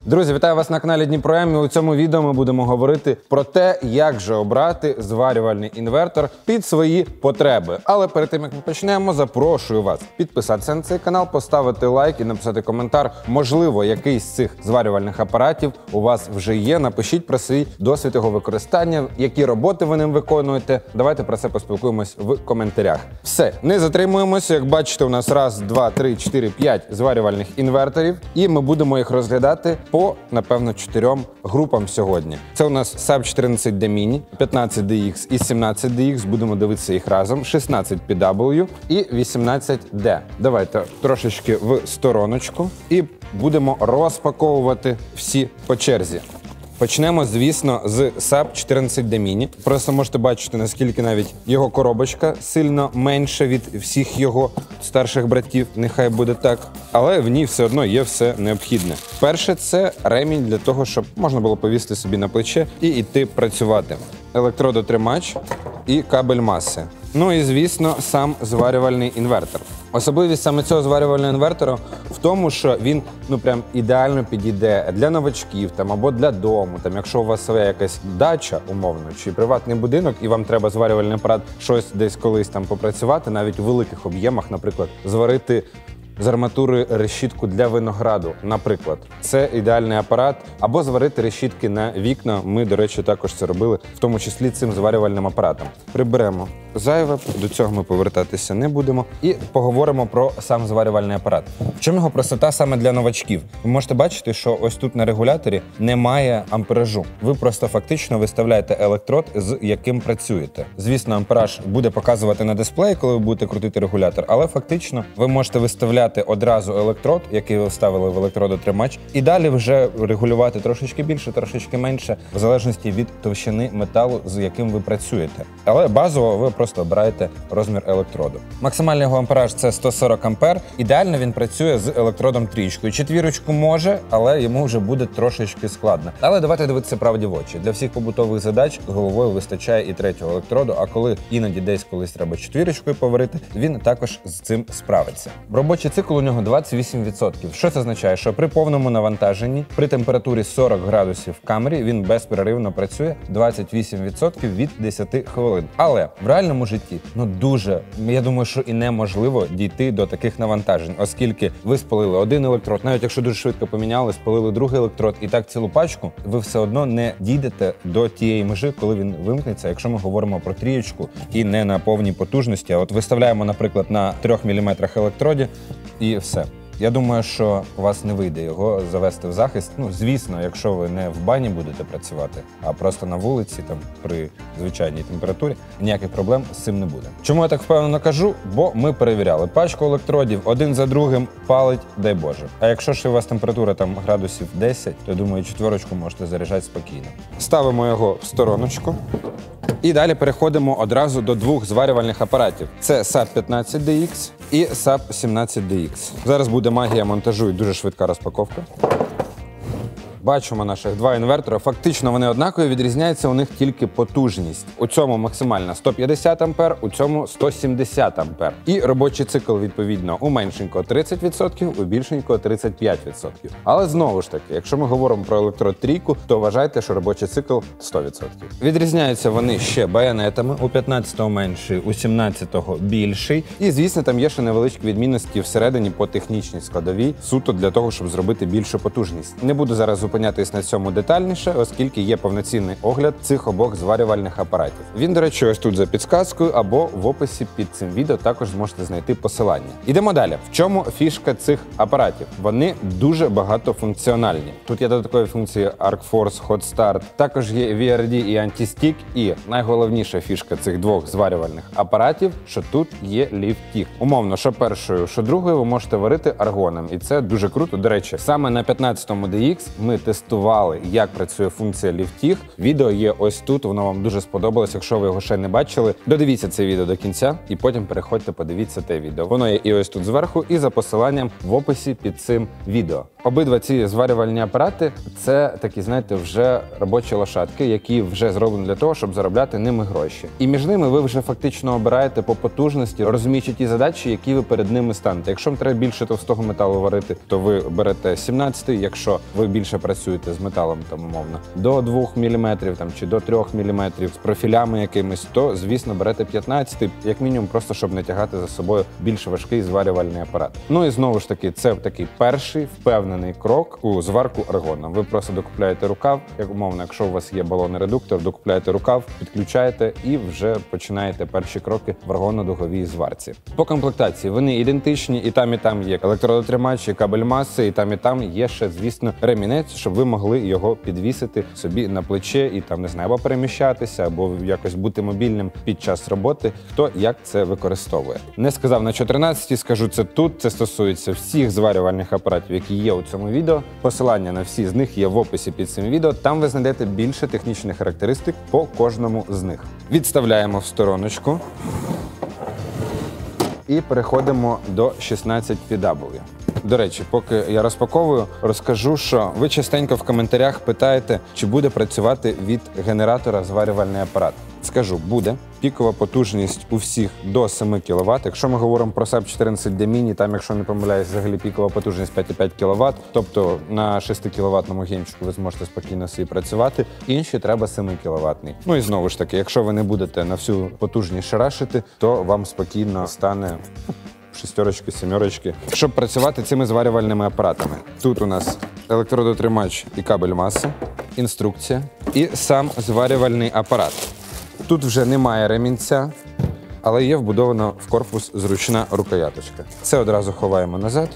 Друзі, вітаю вас на каналі Дніпро-М. І у цьому відео ми будемо говорити про те, як же обрати зварювальний інвертор під свої потреби. Але перед тим, як ми почнемо, запрошую вас підписатися на цей канал, поставити лайк і написати коментар. Можливо, якийсь з цих зварювальних апаратів у вас вже є. Напишіть про свій досвід його використання, які роботи ви ним виконуєте. Давайте про це поспілкуємось в коментарях. Все, не затримуємося. Як бачите, у нас 1, 2, 3, 4, 5 зварювальних інверторів. І ми будемо їх розглядати по, напевно, 4 групам сьогодні. Це у нас SAP 14D Mini, 15DX і 17DX. Будемо дивитися їх разом. 16PW і 18D. Давайте трошечки в стороночку і будемо розпаковувати всі по черзі. Почнемо, звісно, з SAP 14D Mini. Просто можете бачити, наскільки навіть його коробочка сильно менша від всіх його старших братів, нехай буде так. Але в ній все одно є все необхідне. Перше – це ремінь для того, щоб можна було повісити собі на плече і йти працювати. Електродотримач і кабель маси. Ну і, звісно, сам зварювальний інвертор. Особливість саме цього зварювального інвертора в тому, що він прям ідеально підійде для новачків або для дому. Якщо у вас своя якась дача, умовно, чи приватний будинок, і вам треба зварювальний апарат щось десь колись попрацювати, навіть у великих об'ємах, наприклад, зварити з арматури решітку для винограду, наприклад. Це ідеальний апарат. Або зварити решітки на вікна. Ми, до речі, також це робили, в тому числі цим зварювальним апаратом. Приберемо зайве, до цього ми повертатися не будемо. І поговоримо про сам зварювальний апарат. В чому його простота саме для новачків? Ви можете бачити, що ось тут на регуляторі немає амперажу. Ви просто фактично виставляєте електрод, з яким працюєте. Звісно, ампераж буде показувати на дисплеї, коли ви будете крутити регулятор, але фактично ви можете виставляти одразу електрод, який ви вставили в електродотримач, і далі вже регулювати трошечки більше, трошечки менше, в залежності від товщини металу, з яким ви працюєте. Але базово ви просто обираєте розмір електроду. Максимальний його ампераж – це 140 ампер. Ідеально він працює з електродом трієчкою. 4 може, але йому вже буде трошечки складно. Але давайте дивитися правді в очі. Для всіх побутових задач головою вистачає і 3-го електроду, а коли іноді десь колись треба 4 поварити, він також з цим справиться. Робочий цикл у нього 28%. Що це означає? Що при повному навантаженні, при температурі 40 градусів в камері, він безперервно працює 28% від 10 хвилин. Але в реальному житті, дуже, я думаю, що і неможливо дійти до таких навантажень, оскільки ви спалили один електрод, навіть якщо дуже швидко поміняли, спалили другий електрод і так цілу пачку, ви все одно не дійдете до тієї межі, коли він вимкнеться, якщо ми говоримо про трієчку і не на повній потужності. А от виставляємо, наприклад, на 3 мм електроді і все. Я думаю, що у вас не вийде його завести в захист. Звісно, якщо ви не в бані будете працювати, а просто на вулиці, при звичайній температурі, ніяких проблем з цим не буде. Чому я так впевнено кажу? Бо ми перевіряли. Пачку електродів один за другим палить, дай Боже. А якщо ж у вас температура градусів 10, то, я думаю, 4 можете заряджати спокійно. Ставимо його в стороночку. І далі переходимо одразу до 2 зварювальних апаратів. Це SAP 15DX і SAP 17DX. Зараз буде магія монтажу і дуже швидка розпаковка. Бачимо наших 2 інвертора. Фактично вони однакові, відрізняється у них тільки потужність. У цьому максимальна 150 ампер, у цьому 170 ампер. І робочий цикл, відповідно, у меншенького 30%, у більшенького 35%. Але знову ж таки, якщо ми говоримо про електрод трійку, то вважайте, що робочий цикл 100%. Відрізняються вони ще байонетами. У 15-го менший, у 17-го більший. І, звісно, там є ще невеличкі відмінності всередині по технічній складовій, суто для того, щоб зробити більшу потужність. Не буду зараз зупинятись на цьому детальніше, оскільки є повноцінний огляд цих обох зварювальних апаратів. Він, до речі, ось тут за підсказкою або в описі під цим відео також зможете знайти посилання. Ідемо далі. В чому фішка цих апаратів? Вони дуже багатофункціональні. Тут є додаткові функції ArcForce, Hot Start, також є VRD і Anti-Stick, і найголовніша фішка цих 2 зварювальних апаратів, що тут є ліфтіг. Умовно, що першою, що другою ви можете варити аргоном, і це дуже круто. До речі, саме на 15-му DX ми тестували, як працює функція ліфтіг. Відео є ось тут, воно вам дуже сподобалось. Якщо ви його ще не бачили, додивіться це відео до кінця і потім переходьте, подивіться те відео. Воно є і ось тут зверху, і за посиланням в описі під цим відео. Обидва ці зварювальні апарати – це такі, знаєте, вже робочі лошадки, які вже зроблені для того, щоб заробляти ними гроші. І між ними ви вже фактично обираєте по потужності, розуміючи ті задачі, які ви перед ними станете. Якщо вам треба більше товстого металу варити, то ви берете 17-й. Якщо ви більше працюєте з металом, там, умовно, до 2 мм там, чи до 3 мм, з профілями якимись, то, звісно, берете 15, як мінімум, просто щоб не тягати за собою більш важкий зварювальний апарат. Ну і знову ж таки, це такий перший впевнений крок у зварку аргоном. Ви просто докупляєте рукав, як умовно, якщо у вас є балонний редуктор, докупляєте рукав, підключаєте і вже починаєте перші кроки в аргонно-дуговій зварці. По комплектації вони ідентичні, і там є електродотримач, і кабель маси, і там є ще, звісно, ремінець, щоб ви могли його підвісити собі на плече і там, не знаю, або переміщатися, або якось бути мобільним під час роботи, хто як це використовує. Не сказав на 14, скажу це тут, це стосується всіх зварювальних апаратів, які є у цьому відео. Посилання на всі з них є в описі під цим відео, там ви знайдете більше технічних характеристик по кожному з них. Відставляємо в стороночку. І переходимо до 16PW. До речі, поки я розпаковую, розкажу, що ви частенько в коментарях питаєте, чи буде працювати від генератора зварювальний апарат. Скажу, буде. Пікова потужність у всіх до 7 кВт. Якщо ми говоримо про SAP 14D Mini, там, якщо не помиляюсь, взагалі пікова потужність 5,5 кВт, тобто на 6 кВт генчику ви зможете спокійно собі працювати, інші треба 7 кВт. Ну і знову ж таки, якщо ви не будете на всю потужність шарашити, то вам спокійно стане 6, 7. Щоб працювати цими зварювальними апаратами. Тут у нас електродотримач і кабель маси, інструкція і сам зварювальний апарат. Тут вже немає ремінця, але є вбудована в корпус зручна рукояточка. Це одразу ховаємо назад.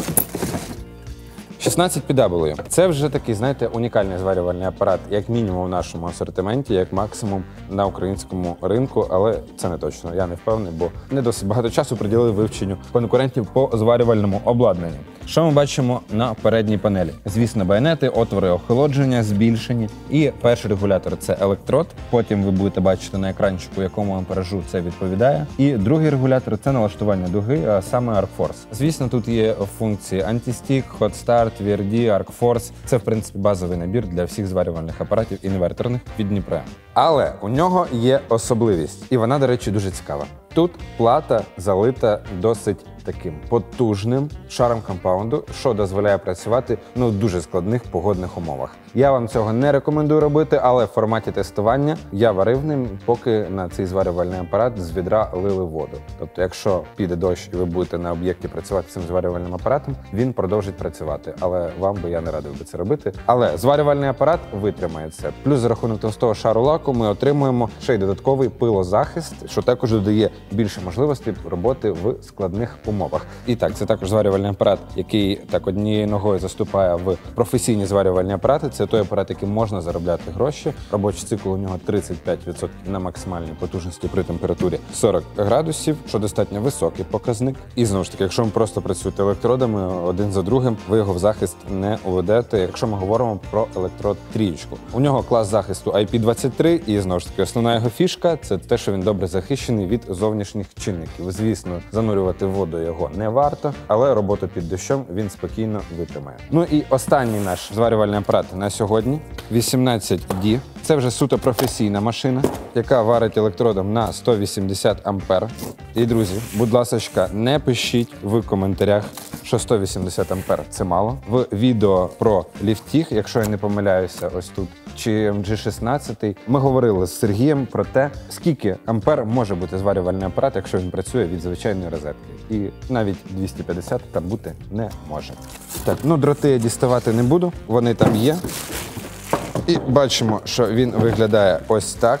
16PW. Це вже такий, знаєте, унікальний зварювальний апарат, як мінімум в нашому асортименті, як максимум на українському ринку, але це не точно, я не впевнений, бо не досить багато часу приділили вивченню конкурентів по зварювальному обладнанню. Що ми бачимо на передній панелі? Звісно, байонети, отвори охолодження збільшені. І перший регулятор – це електрод. Потім ви будете бачити на екранчику, якому амперажу це відповідає. І другий регулятор – це налаштування дуги, а саме ArcForce. Звісно, тут є функції Anti-Stick, Hot Start, VRD, ArcForce. Це, в принципі, базовий набір для всіх зварювальних апаратів інверторних від Дніпра. Але у нього є особливість, і вона, до речі, дуже цікава. Тут плата залита досить таким потужним шаром компаунду, що дозволяє працювати в дуже складних погодних умовах. Я вам цього не рекомендую робити, але в форматі тестування я варив ним, поки на цей зварювальний апарат з відра лили воду. Тобто, якщо піде дощ і ви будете на об'єкті працювати цим зварювальним апаратом, він продовжить працювати. Але вам би я не радив би це робити. Але зварювальний апарат витримає це. Плюс за рахунок товстого шару лаку ми отримуємо ще й додатковий пилозахист, що також додає більше можливостей роботи в складних умовах. І так, це також зварювальний апарат, який так однією ногою заступає в професійні зварювальні апарати. Це той апарат, яким можна заробляти гроші. Робочий цикл у нього 35% на максимальній потужності при температурі 40 градусів, що достатньо високий показник. І знову ж таки, якщо ви просто працюєте електродами один за другим, ви його в захист не уведете, якщо ми говоримо про електрод трієчку. У нього клас захисту IP23, і знову ж таки, основна його фішка – це те, що він добре захищений від зовнішніх чинників. Звісно, занурювати в воду його не варто, але роботу під дощем він спокійно витримає. Ну і останній наш зварювальний апарат на сьогодні – 18D. Це вже суто професійна машина, яка варить електродом на 180 ампер. І, друзі, будь ласочка, не пишіть в коментарях, що 180 ампер – це мало. В відео про ліфтіг, якщо я не помиляюся, ось тут, чи MG16, ми говорили з Сергієм про те, скільки ампер може бути зварювальний апарат, якщо він працює від звичайної розетки. І навіть 250 там бути не може. Так, дроти я діставати не буду, вони там є. І бачимо, що він виглядає ось так.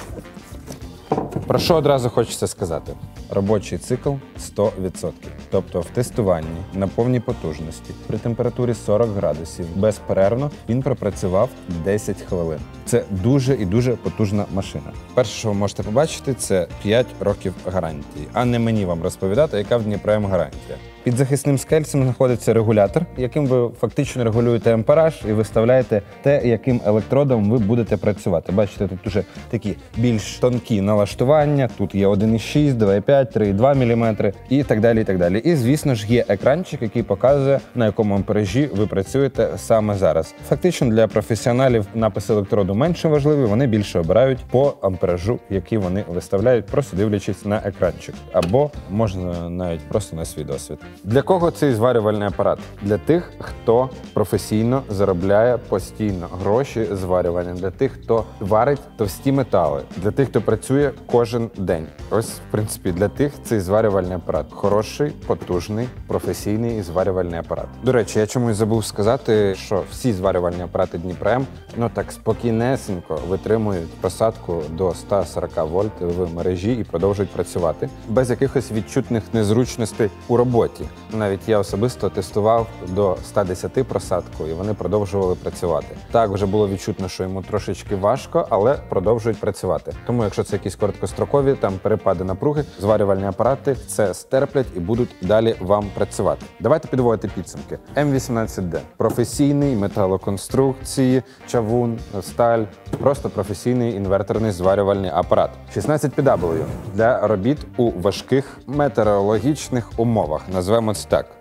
Про що одразу хочеться сказати? Робочий цикл 100%. Тобто в тестуванні на повній потужності при температурі 40 градусів безперервно він пропрацював 10 хвилин. Це дуже і дуже потужна машина. Перше, що ви можете побачити, це 5 років гарантії. А не мені вам розповідати, яка в Дніпрем гарантія. Під захисним скельцем знаходиться регулятор, яким ви фактично регулюєте ампераж і виставляєте те, яким електродом ви будете працювати. Бачите, тут вже такі більш тонкі налаштування, тут є 1,6, 2,5, 3,2 мм і так далі, і так далі. І, звісно ж, є екранчик, який показує, на якому амперажі ви працюєте саме зараз. Фактично для професіоналів написи електроду менше важливі, вони більше обирають по амперажу, який вони виставляють, просто дивлячись на екранчик. Або можна навіть просто на свій досвід. Для кого цей зварювальний апарат? Для тих, хто професійно заробляє постійно гроші зварюванням, для тих, хто варить товсті метали, для тих, хто працює кожен день. Ось, в принципі, для тих цей зварювальний апарат. Хороший, потужний, професійний зварювальний апарат. До речі, я чомусь забув сказати, що всі зварювальні апарати Дніпрем, так спокійнесенько витримують просадку до 140 вольт в мережі і продовжують працювати без якихось відчутних незручностей у роботі. Навіть я особисто тестував до 110 просадку, і вони продовжували працювати. Так, вже було відчутно, що йому трошечки важко, але продовжують працювати. Тому, якщо це якісь короткострокові перепади напруги, зварювальні апарати це стерплять і будуть далі вам працювати. Давайте підводити підсумки. М18Д – професійний металоконструкції, чавун, сталь, просто професійний інверторний зварювальний апарат. 16PW – для робіт у важких метеорологічних умовах. Назвемо це так.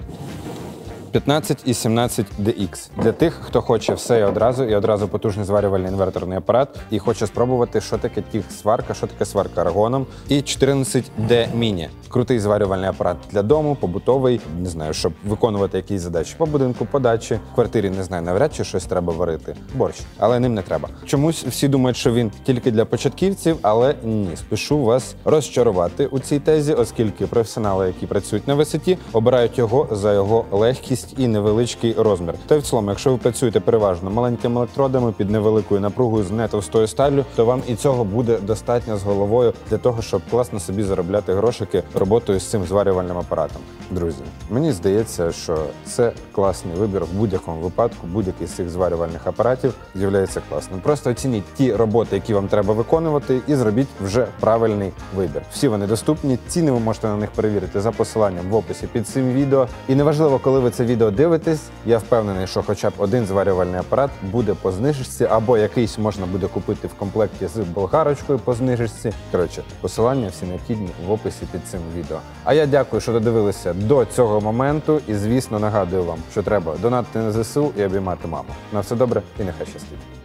15 і 17DX. Для тих, хто хоче все і одразу потужний зварювальний інверторний апарат, і хоче спробувати, що таке сварка, що таке сварка аргоном. І 14D Mini. Крутий зварювальний апарат для дому, побутовий, не знаю, щоб виконувати якісь задачі по будинку, по дачі, в квартирі, не знаю, навряд чи щось треба варити. Борщ. Але ним не треба. Чомусь всі думають, що він тільки для початківців, але ні. Спішу вас розчарувати у цій тезі, оскільки професіонали, які працюють на висоті, обирають його за його легкість і невеличкий розмір. Та й в цілому, якщо ви працюєте переважно маленькими електродами під невеликою напругою з нетовстою сталлю, то вам і цього буде достатньо з головою для того, щоб класно собі заробляти грошики роботою з цим зварювальним апаратом. Друзі, мені здається, що це класний вибір в будь-якому випадку. Будь-який з цих зварювальних апаратів з'являється класним. Просто оцініть ті роботи, які вам треба виконувати, і зробіть вже правильний вибір. Всі вони доступні, ціни ви можете на них перевірити за посиланням в описі під цим відео. І неважливо, коли ви це відео дивитесь, я впевнений, що хоча б один зварювальний апарат буде по знижці, або якийсь можна буде купити в комплекті з болгарочкою по знижці. Коротше, посилання всі необхідні в описі під цим відео. А я дякую, що додивилися до цього моменту, і, звісно, нагадую вам, що треба донатити на ЗСУ і обіймати маму. На все добре і нехай щастить.